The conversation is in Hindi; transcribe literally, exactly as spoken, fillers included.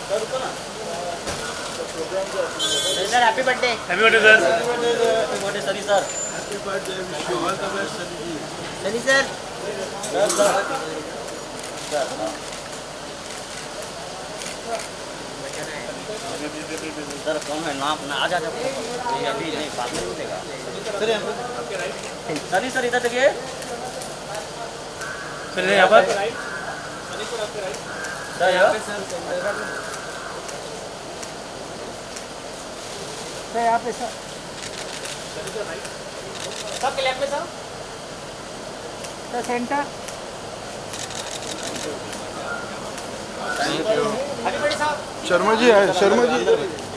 Sir happy birthday. Happy birthday sir. Happy birthday Sunny sir. Happy birthday wish you all the best Sunny ji. Sunny sir sir sir कौन है नाम ना आ जा जा ये अभी नहीं बाद में मिलेगा सर। सनी सर इधर देखिए सर यहाँ पर सर यहाँ पे सर यहाँ पे सर सबके लेफ्ट में sir sir centre. Happy birthday साहब। शर्मा जी है, शर्मा जी।